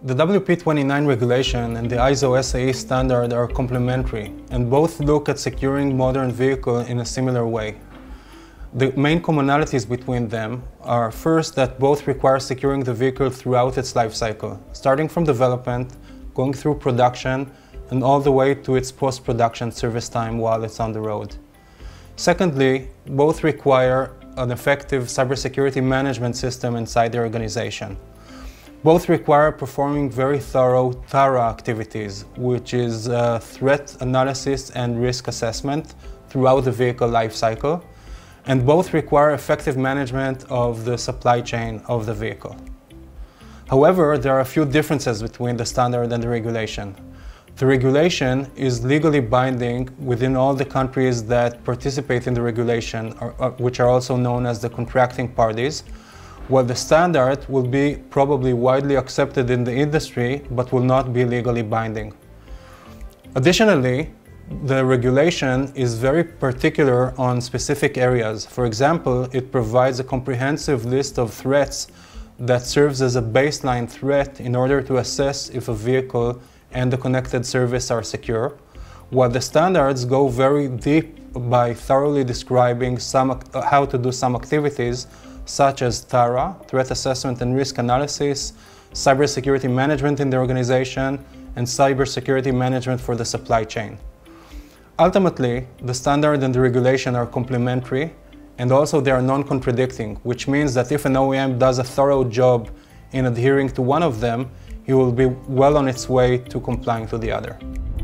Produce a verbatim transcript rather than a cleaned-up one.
The W P twenty-nine regulation and the I S O S A E standard are complementary and both look at securing modern vehicles in a similar way. The main commonalities between them are first that both require securing the vehicle throughout its life cycle, starting from development, going through production, and all the way to its post-production service time while it's on the road. Secondly, both require an effective cybersecurity management system inside the organization. Both require performing very thorough TARA activities, which is uh, threat analysis and risk assessment throughout the vehicle life cycle, and both require effective management of the supply chain of the vehicle. However, there are a few differences between the standard and the regulation. The regulation is legally binding within all the countries that participate in the regulation, or, or, which are also known as the contracting parties, while the standard will be probably widely accepted in the industry but will not be legally binding. Additionally, the regulation is very particular on specific areas. For example, it provides a comprehensive list of threats that serves as a baseline threat in order to assess if a vehicle and the connected service are secure, while the standards go very deep by thoroughly describing some, how to do some activities such as TARA, threat assessment and risk analysis, cybersecurity management in the organization, and cybersecurity management for the supply chain. Ultimately, the standard and the regulation are complementary, and also they are non-contradicting, which means that if an O E M does a thorough job in adhering to one of them, he will be well on its way to complying to the other.